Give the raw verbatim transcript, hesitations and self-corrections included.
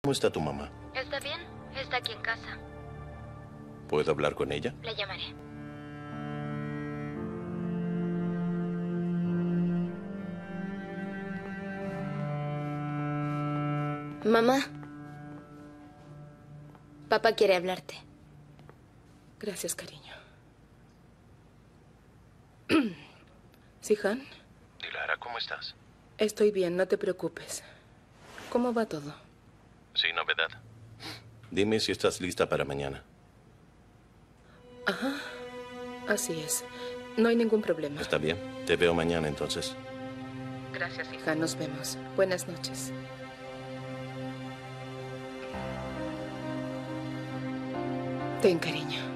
¿Cómo está tu mamá? Está bien, está aquí en casa. ¿Puedo hablar con ella? Le llamaré. Mamá. Papá quiere hablarte. Gracias, cariño. ¿Sihan? Dilara, ¿cómo estás? Estoy bien, no te preocupes. ¿Cómo va todo? Sin novedad. Dime si estás lista para mañana. Ajá, así es. No hay ningún problema. Está bien. Te veo mañana entonces. Gracias, hija. Nos vemos. Buenas noches. Ten, cariño.